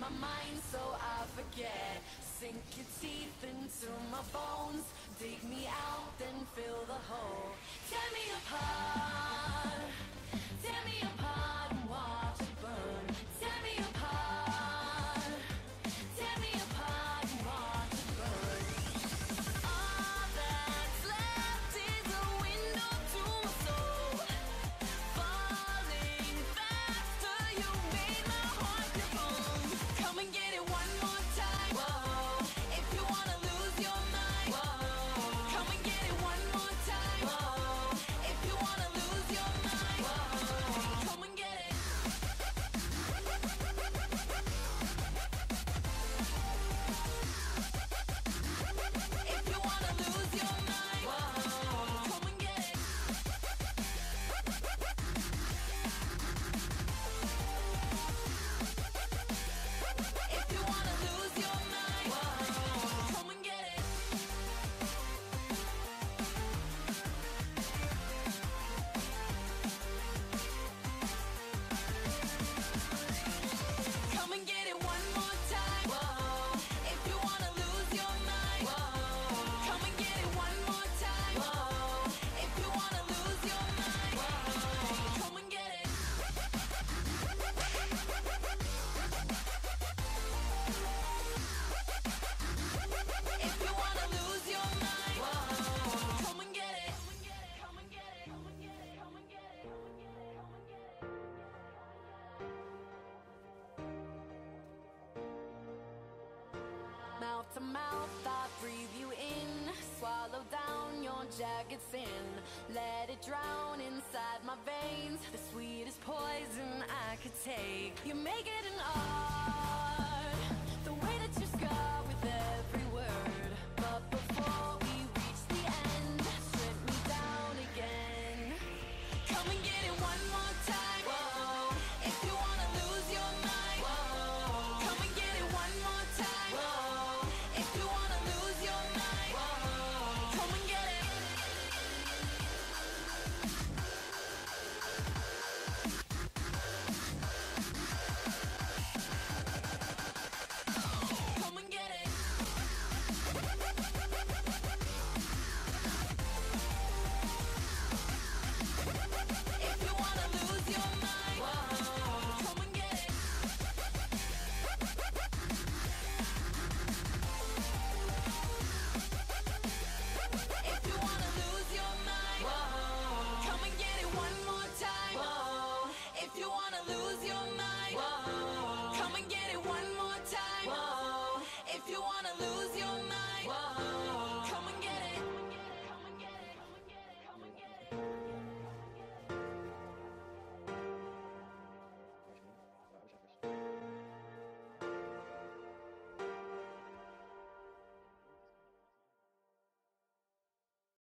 my mind so I forget. Sink your teeth into my bones, dig me out, then fill the hole. Tear me apart, tear me apart and watch it burn. Tear me apart, tear me apart and watch it burn. All that's left is a window to my soul, falling faster. You made my heart your bone. Come and get it one more time. Whoa. If you wanna lose your mind. Whoa. Come and get it one more time. Whoa. If you wanna lose your mind. Whoa. Come and get it. If you wanna lose your mind. Whoa. Come and get it. If you wanna lose your mind. Whoa. Come and get it. Come and get it one more time. Whoa. If you wanna lose your mind. Whoa. Come and get it one more time. Whoa. If you wanna lose your mind. Whoa. Come and get it. If you wanna lose your mind. Whoa. Come and get it. Come and get it. Come and get it. Come and get it. Come and get it. Come and get it. Come and get it. Mouth to mouth, I breathe you in. Swallow down your jagged sin. Let it drown inside my veins. The sweetest poison I could take. You make it an art, the way that you scar with every word. But before we reach the end, strip me down again. Come and get it one more time. Whoa. If you wanna lose your mind. Whoa. Come and get it one more time. Whoa. If you wanna lose your mind. Whoa. Come and get it. Come and get it. If you wanna lose your mind. Whoa. Come and get it. If you wanna lose your mind. Whoa. Come and get it one more time. Whoa. If you wanna lose your mind. Whoa. Come and get it one more time. Whoa. If you wanna lose your mind. Whoa.